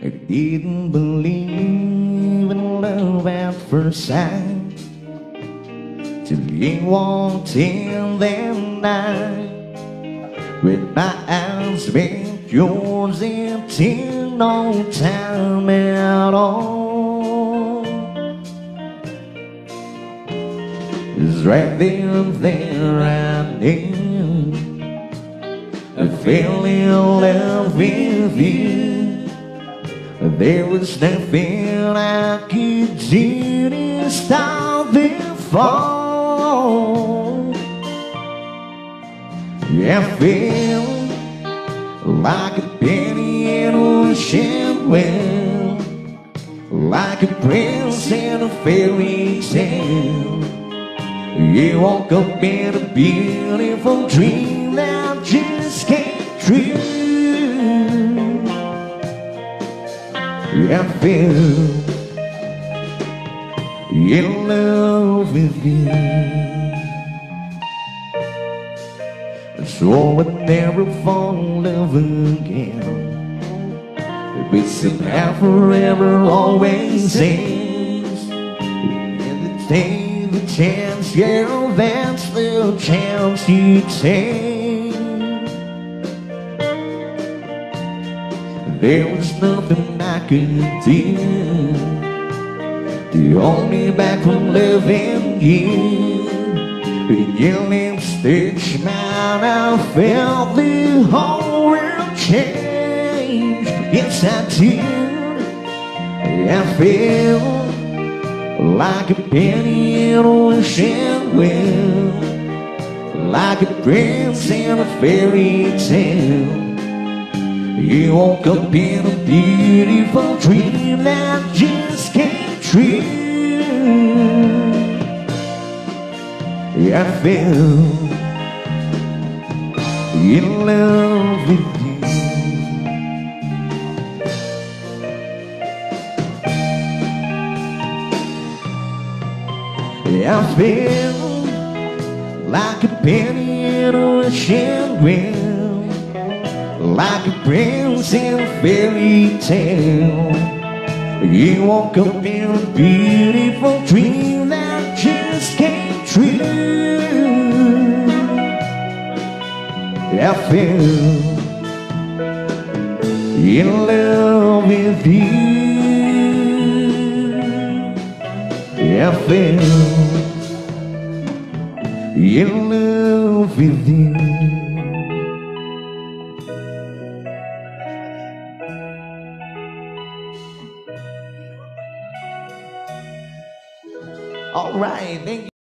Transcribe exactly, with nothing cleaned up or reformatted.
I didn't believe in love at first sight till you walked in that night with my eyes met yours in no time at all. It's right there and there I knew I fell in love with you. There was nothing I could do to stop the fall. I feel like a penny in a wishing well, like a prince in a fairy tale. You woke up in a beautiful dream that just came true. I feel in love with you, so I'd never fall in love again. If it's somehow forever always ends, and the day the chance, yeah, that's the chance you take. There was nothing I could do to hold me back from loving you. With your lipstick smile, I felt the whole world change. Yes, I did. I feel like a penny in a wishing well, like a prince in a fairy tale. You woke up in a beautiful dream that just came true. I fell in love with you. I feel like a penny in a wishing well, like a prince in a fairy tale. You woke up in a beautiful dream that just came true. I fell in love with you. I fell in love with you. All right, thank you.